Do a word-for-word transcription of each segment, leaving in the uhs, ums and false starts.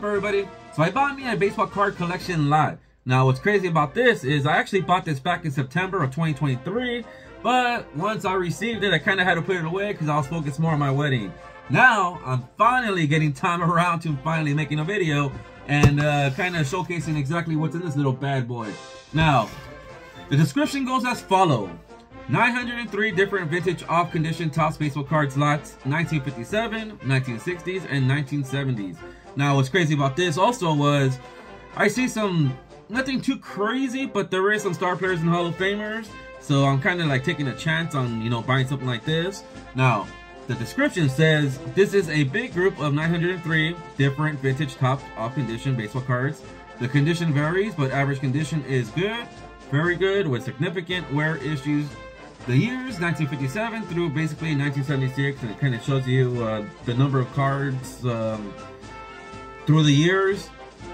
up, everybody? So I bought me a baseball card collection lot. Now what's crazy about this is I actually bought this back in September of twenty twenty-three, but once I received it, I kind of had to put it away because I was focused more on my wedding. Now I'm finally getting time around to finally making a video and uh, kind of showcasing exactly what's in this little bad boy. Now, the description goes as follows. nine hundred three different vintage off-condition Topps baseball cards lots, nineteen fifty-seven, nineteen sixties, and nineteen seventies. Now, what's crazy about this also was, I see some, nothing too crazy, but there is some star players and Hall of Famers. So I'm kind of like taking a chance on, you know, buying something like this. Now, the description says, this is a big group of nine hundred three different vintage Topps off-condition baseball cards. The condition varies, but average condition is good, very good, with significant wear issues. The years nineteen fifty-seven through basically nineteen seventy-six, and it kind of shows you uh, the number of cards um, through the years.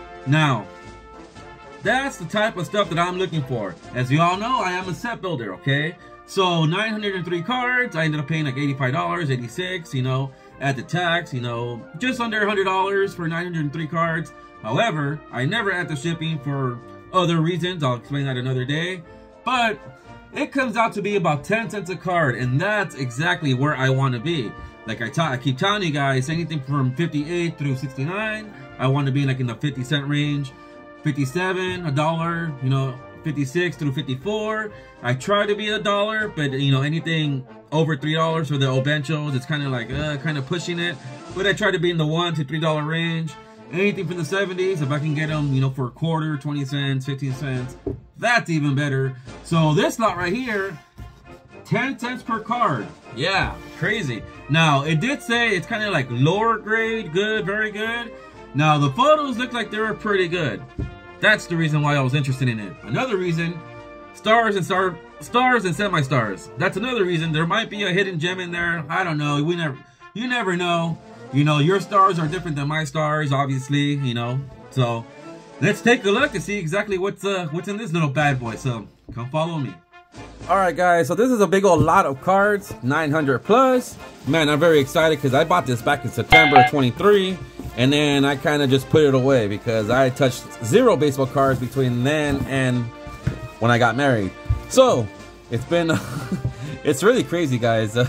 Now, that's the type of stuff that I'm looking for. As you all know, I am a set builder, okay? So nine hundred three cards, I ended up paying like eighty-five dollars, eighty-six, you know, at the tax, you know, just under one hundred dollars for nine hundred three cards. However, I never add the shipping for other reasons. I'll explain that another day. But it comes out to be about ten cents a card, and that's exactly where I want to be. Like I, I keep telling you guys, anything from fifty-eight through sixty-nine, I want to be like in the fifty cent range. fifty-seven, a dollar, you know, fifty-six through fifty-four. I try to be a dollar, but you know, anything over three dollars for the Obenchos, it's kind of like, uh, kind of pushing it. But I try to be in the one to three dollar range. Anything from the seventies, if I can get them, you know, for a quarter, twenty cents, fifteen cents, that's even better. So this lot right here, ten cents per card. Yeah, crazy. Now, it did say it's kind of like lower grade, good, very good. Now, the photos look like they were pretty good. That's the reason why I was interested in it. Another reason, stars and star stars and semi-stars. That's another reason. There might be a hidden gem in there. I don't know. We never, you never know. You know, your stars are different than my stars, obviously, you know. So, let's take a look and see exactly what's uh, what's in this little bad boy. So, come follow me. Alright guys, so this is a big old lot of cards, nine hundred plus. Man, I'm very excited because I bought this back in September of twenty-three. And then I kind of just put it away because I touched zero baseball cards between then and when I got married. So, it's been, it's really crazy guys.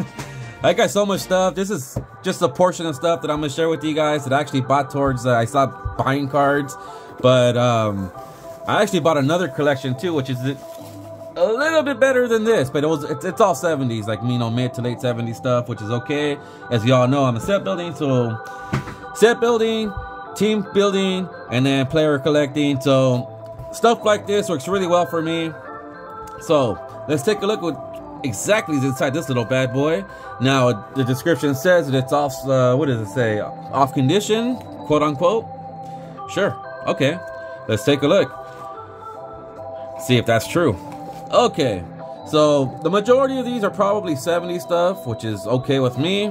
I got so much stuff. This is just a portion of stuff that I'm gonna share with you guys that I actually bought towards, uh, I stopped buying cards. But um, I actually bought another collection too, which is a little bit better than this. But it was, it's, it's all seventies, like, you know, mid to late seventies stuff, which is okay. As y'all know, I'm a set building, so set building, team building, and then player collecting. So stuff like this works really well for me. So let's take a look what exactly is inside this little bad boy. Now the description says that it's off, uh, what does it say? Off condition, quote unquote. Sure, okay. Let's take a look. See if that's true. Okay, so the majority of these are probably seventies stuff, which is okay with me.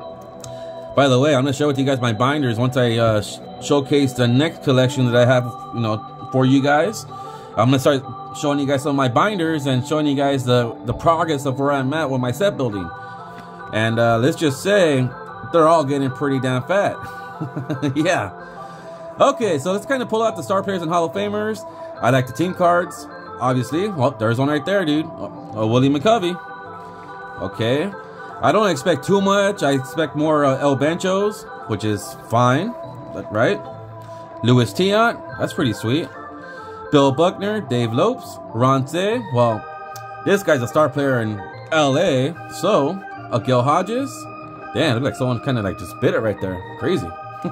By the way, I'm gonna share with you guys my binders once I uh, sh showcase the next collection that I have, you know, for you guys. I'm gonna start showing you guys some of my binders and showing you guys the the progress of where I'm at with my set building. And uh, let's just say they're all getting pretty damn fat. Yeah. Okay, so let's kind of pull out the star players and Hall of Famers. I like the team cards, obviously. Well, there's one right there, dude. Oh, Willie McCovey. Okay. I don't expect too much. I expect more uh, El Benchos, which is fine, right? Luis Tiant, that's pretty sweet. Bill Buckner, Dave Lopes, Ron Cey. Well, this guy's a star player in L A. So, Akil Hodges. Damn, look like someone kind of like just bit it right there. Crazy.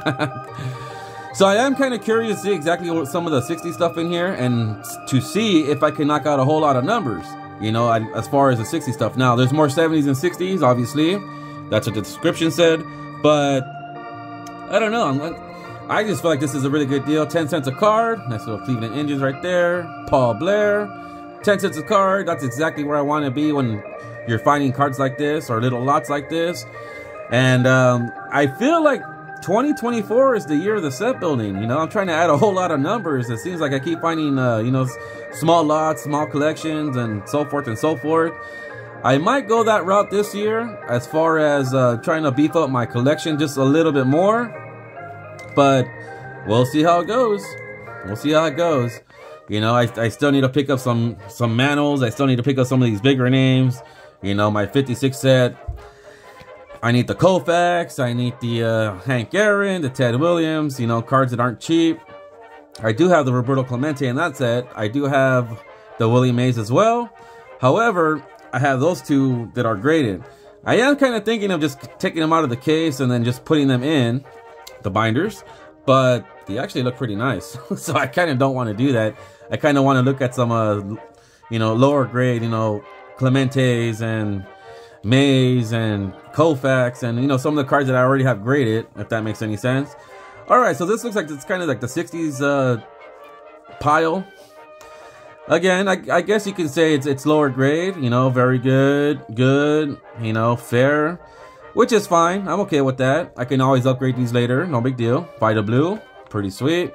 So I am kind of curious to see exactly what some of the sixty stuff in here and to see if I can knock out a whole lot of numbers. You know, I, as far as the sixty stuff. Now, there's more seventies and sixties, obviously. That's what the description said. But, I don't know. I'm, I just feel like this is a really good deal. ten cents a card. Nice little Cleveland Indians right there. Paul Blair. ten cents a card. That's exactly where I want to be when you're finding cards like this or little lots like this. And um, I feel like twenty twenty-four is the year of the set building. You know, I'm trying to add a whole lot of numbers. It seems like I keep finding, uh, you know, small lots, small collections, and so forth and so forth. I might go that route this year as far as uh, trying to beef up my collection just a little bit more. But we'll see how it goes. We'll see how it goes. You know, I, I still need to pick up some some manuals. I still need to pick up some of these bigger names. You know, my fifty-six set. I need the Koufax. I need the uh, Hank Aaron, the Ted Williams. You know, cards that aren't cheap. I do have the Roberto Clemente in that set. I do have the Willie Mays as well. However, I have those two that are graded. I am kind of thinking of just taking them out of the case and then just putting them in the binders. But they actually look pretty nice. So I kind of don't want to do that. I kind of want to look at some, uh, you know, lower grade, you know, Clementes and Mays and Koufax and, you know, some of the cards that I already have graded, if that makes any sense. All right, so this looks like it's kind of like the sixties uh, pile. Again, I, I guess you can say it's, it's lower grade, you know, very good, good, you know, fair, which is fine. I'm okay with that. I can always upgrade these later, no big deal. Vita Blue, pretty sweet.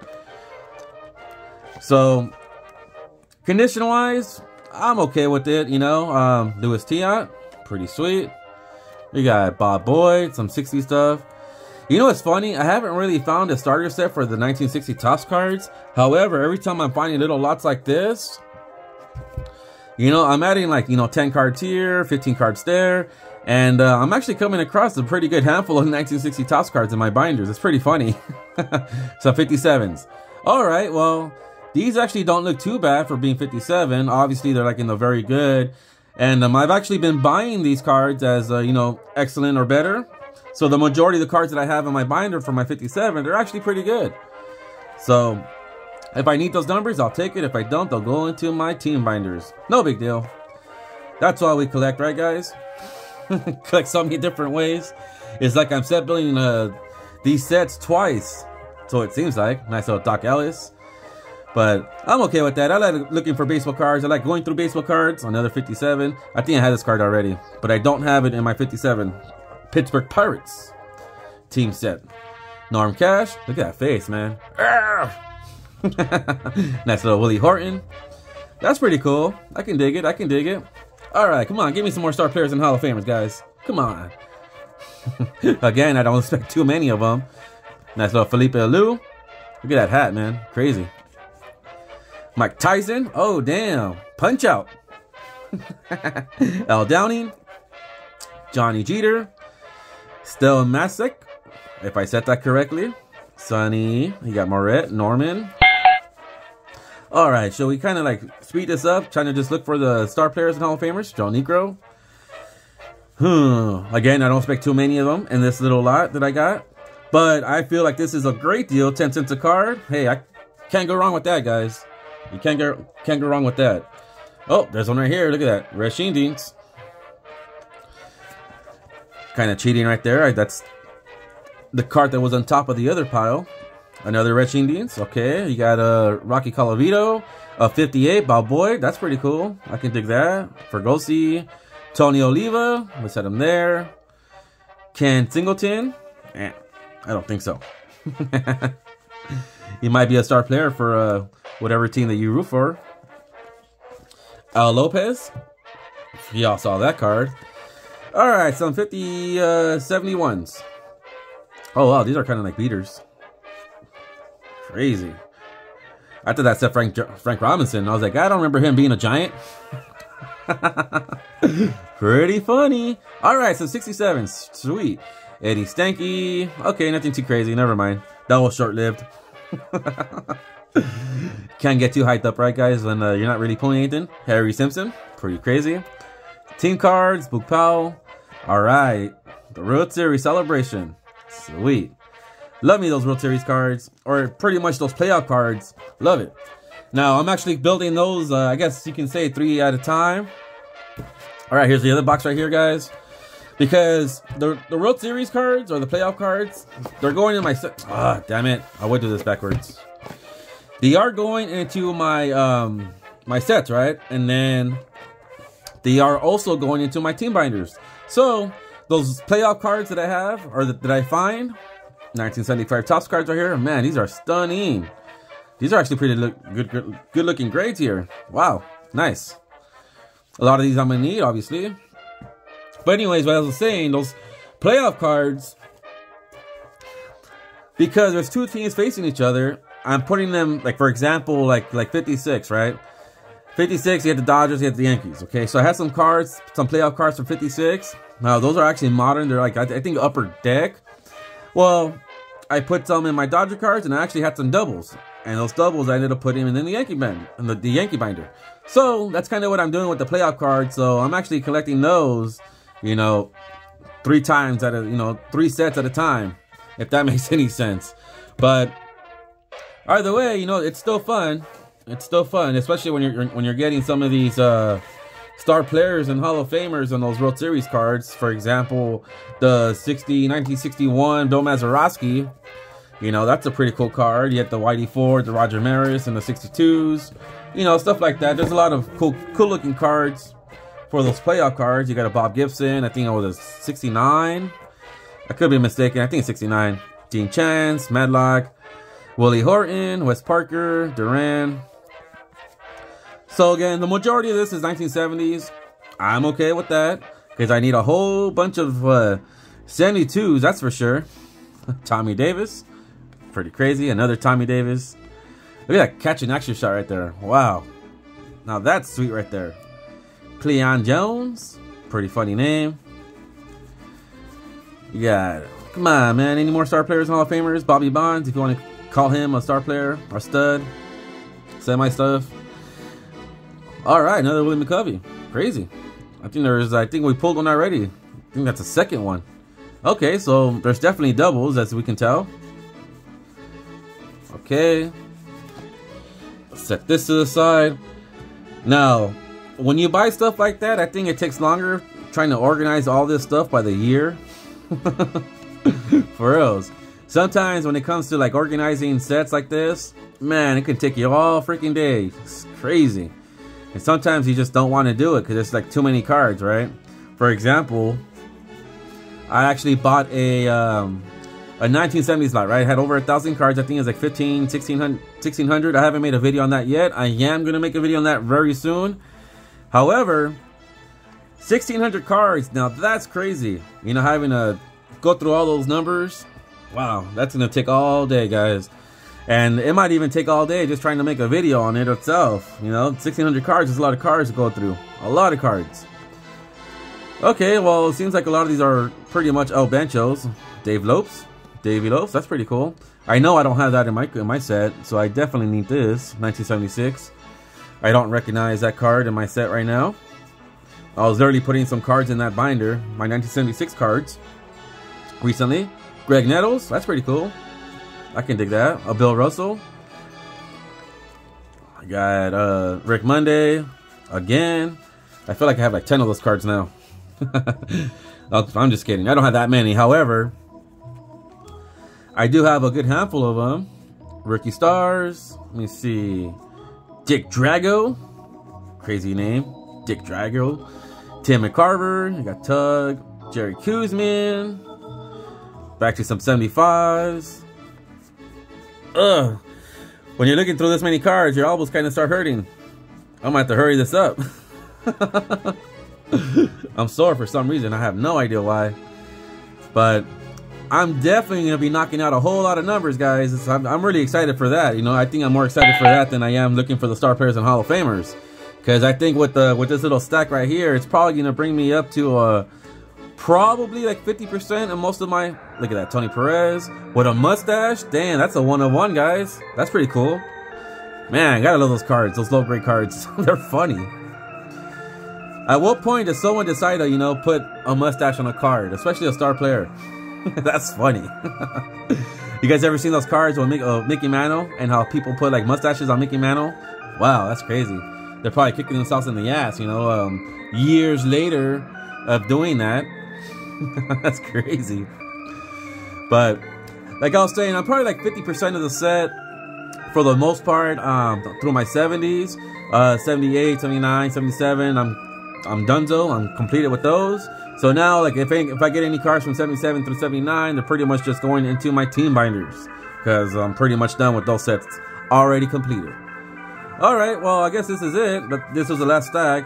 So, condition-wise, I'm okay with it, you know. Um, Louis Tiant, pretty sweet. We got Bob Boyd, some sixties stuff. You know what's funny? I haven't really found a starter set for the nineteen sixty Topps cards. However, every time I'm finding little lots like this, you know, I'm adding like, you know, ten cards here, fifteen cards there. And uh, I'm actually coming across a pretty good handful of nineteen sixty Topps cards in my binders. It's pretty funny. So fifty-sevens. All right, well, these actually don't look too bad for being fifty-seven. Obviously, they're like in the very good. And um, I've actually been buying these cards as, uh, you know, excellent or better. So the majority of the cards that I have in my binder for my fifty-seven, they're actually pretty good. So if I need those numbers, I'll take it. If I don't, they'll go into my team binders. No big deal. That's why we collect, right, guys? Collect so many different ways. It's like I'm set building uh, these sets twice. So it seems like. Nice little Doc Ellis. But I'm okay with that. I like looking for baseball cards. I like going through baseball cards. Another fifty-seven. I think I had this card already. But I don't have it in my fifty-seven. Pittsburgh Pirates team set. Norm Cash. Look at that face, man. Nice little Willie Horton. That's pretty cool. I can dig it. I can dig it. All right, come on. Give me some more star players and Hall of Famers, guys. Come on. Again, I don't expect too many of them. Nice little Felipe Alou. Look at that hat, man. Crazy. Mike Tyson. Oh, damn. Punch Out. Al Downing. Johnny Jeter. Stel Masick, if I said that correctly. Sonny. You got Moret. Norman. Alright, so we kind of like speed this up. Trying to just look for the star players and Hall of Famers. Joe Negro. Hmm. Again, I don't expect too many of them in this little lot that I got. But I feel like this is a great deal. ten cents a card. Hey, I can't go wrong with that, guys. You can't go, can't go wrong with that. Oh, there's one right here. Look at that. Rasheen Deans. Kind of cheating right there. That's the card that was on top of the other pile. Another Rasheen Deans. Okay, you got a uh, Rocky Colavito, a fifty-eight Bob Boyd. That's pretty cool. I can dig that. Fergosi, Tony Oliva. Let's set him there. Ken Singleton. Eh, I don't think so. He might be a star player for uh, whatever team that you root for. Al Lopez. Y'all saw that card. Alright, some fifty seventy-ones. Oh, wow, these are kind of like beaters. Crazy. After that said Frank Frank Robinson, I was like, I don't remember him being a Giant. Pretty funny. Alright, so sixty-sevens. Sweet. Eddie Stanky. Okay, nothing too crazy. Never mind. That was short-lived. Can't get too hyped up, right, guys, when uh, you're not really pulling anything. Harry Simpson. Pretty crazy. Team cards, Boog Powell. Alright. The World Series celebration. Sweet. Love me those World Series cards. Or pretty much those playoff cards. Love it. Now, I'm actually building those, uh, I guess you can say three at a time. Alright, here's the other box right here, guys. Because the, the World Series cards, or the playoff cards, they're going in my set. Ah, damn it. I would do this backwards. They are going into my, um, my sets, right? And then they are also going into my team binders. So, those playoff cards that I have, or that, that I find, nineteen seventy-five Topps cards right here, man, these are stunning. These are actually pretty look, good, good, good looking grades here. Wow, nice. A lot of these I'm going to need, obviously. But anyways, what I was saying, those playoff cards, because there's two teams facing each other. I'm putting them, like, for example, like like fifty-six, right? fifty-six, you have the Dodgers, you have the Yankees. Okay, so I have some cards, some playoff cards from fifty-six. Now, those are actually modern. They're like, I, th I think, upper deck. Well, I put some in my Dodger cards, and I actually had some doubles. And those doubles I ended up putting in the Yankee binder, in the, the Yankee binder. So that's kind of what I'm doing with the playoff cards. So I'm actually collecting those, you know, three times at a, you know, three sets at a time, if that makes any sense. But either way, you know, it's still fun. It's still fun, especially when you're when you're getting some of these uh, star players and Hall of Famers on those World Series cards. For example, the sixty, nineteen sixty-one Bill Mazeroski. You know, that's a pretty cool card. You have the Whitey Ford, the Roger Maris, and the sixty-twos. You know, stuff like that. There's a lot of cool, cool looking cards for those playoff cards. You got a Bob Gibson. I think it was a sixty-nine. I could be mistaken. I think it's sixty-nine. Gene Chance, Madlock, Willie Horton, Wes Parker, Duran. So again, the majority of this is nineteen seventies. I'm okay with that because I need a whole bunch of uh, seventy-twos, that's for sure. Tommy Davis, pretty crazy. Another Tommy Davis. Look at that catch and action shot right there. Wow. Now that's sweet right there. Cleon Jones, pretty funny name. You got, come on, man. Any more star players and Hall of Famers? Bobby Bonds, if you want to call him a star player or stud. Semi stuff. All right, another Willie McCovey. Crazy. I think there's, I think we pulled one already. I think that's the second one. Okay, so there's definitely doubles, as we can tell. Okay. Let's set this to the side. Now, when you buy stuff like that, I think it takes longer trying to organize all this stuff by the year. For reals. Sometimes when it comes to like organizing sets like this, man, it can take you all freaking day. It's crazy. And sometimes you just don't want to do it because it's like too many cards, right? For example, I actually bought a um, a nineteen seventies lot, right? I had over a thousand cards. I think it's like fifteen, sixteen hundred. I haven't made a video on that yet. I am going to make a video on that very soon. However, sixteen hundred cards, now that's crazy. You know, having to go through all those numbers. Wow, that's going to take all day, guys. And it might even take all day just trying to make a video on it itself. You know, sixteen hundred cards is a lot of cards to go through. A lot of cards. Okay, well, it seems like a lot of these are pretty much El Benchos. Dave Lopes. Davey Lopes, that's pretty cool. I know I don't have that in my, in my set, so I definitely need this. nineteen seventy-six. I don't recognize that card in my set right now. I was literally putting some cards in that binder. My nineteen seventy-six cards. Recently. Greg Nettles, that's pretty cool. I can dig that. A Bill Russell. I got uh, Rick Monday. Again. I feel like I have like ten of those cards now. I'm just kidding. I don't have that many. However, I do have a good handful of them. Rookie Stars. Let me see. Dick Drago. Crazy name. Dick Drago. Tim McCarver. You got Tug. Jerry Kuzman. Back to some seventy-fives. Ugh. When you're looking through this many cards, your elbows kind of start hurting. I'm gonna have to hurry this up. I'm sore for some reason. I have no idea why. But I'm definitely going to be knocking out a whole lot of numbers, guys. I'm, I'm really excited for that. You know, I think I'm more excited for that than I am looking for the star players and Hall of Famers. Because I think with the with this little stack right here, it's probably going to bring me up to uh, probably like fifty percent of most of my... Look at that, Tony Perez with a mustache. Damn, that's a one of one, guys. That's pretty cool. Man, I gotta love those cards, those low grade cards. They're funny. At what point does someone decide to, you know, put a mustache on a card, especially a star player? That's funny. You guys ever seen those cards with Mickey, uh, Mickey Mantle and how people put like mustaches on Mickey Mantle? Wow, that's crazy. They're probably kicking themselves in the ass, you know, um, years later of doing that. That's crazy. But like I was saying, I'm probably like fifty percent of the set for the most part um, through my seventies, uh, seventy-eight, seventy-nine, seventy-seven. I'm I'm donezo. I'm completed with those. So now, like, if I, if I get any cards from seventy-seven through seventy-nine, they're pretty much just going into my team binders because I'm pretty much done with those sets already completed. All right, well, I guess this is it. But this was the last stack.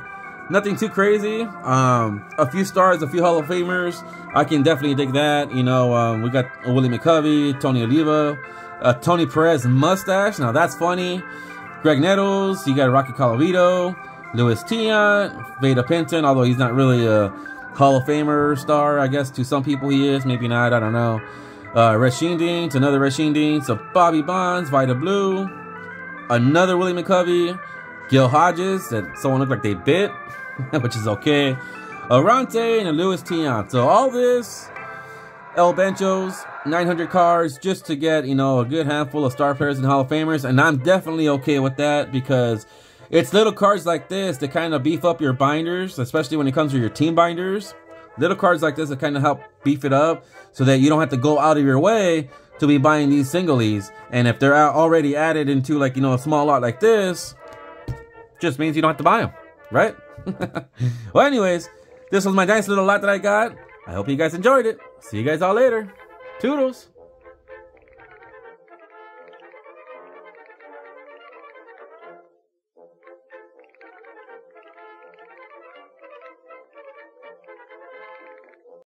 nothing too crazy. Um, a few stars, a few Hall of Famers. I can definitely dig that. You know, um, we got Willie McCovey, Tony Oliva, uh, Tony Perez mustache. Now that's funny. Greg Nettles. You got Rocky Colavito, Louis Tiant, Veda Pinton. Although he's not really a Hall of Famer star, I guess to some people he is. Maybe not. I don't know. Uh, Red Sheendings, another Red Sheendings. So Bobby Bonds, Vida Blue, another Willie McCovey. Gil Hodges, that someone looked like they bit, which is okay. Arante and a Louis Tiant. So all this, El Benchos, nine hundred cards, just to get, you know, a good handful of star players and Hall of Famers. And I'm definitely okay with that because it's little cards like this that kind of beef up your binders, especially when it comes to your team binders. Little cards like this that kind of help beef it up so that you don't have to go out of your way to be buying these singlies. And if they're already added into, like, you know, a small lot like this, just means you don't have to buy them, right? Well, anyways, this was my nice little lot that I got. I hope you guys enjoyed it. See you guys all later. Toodles.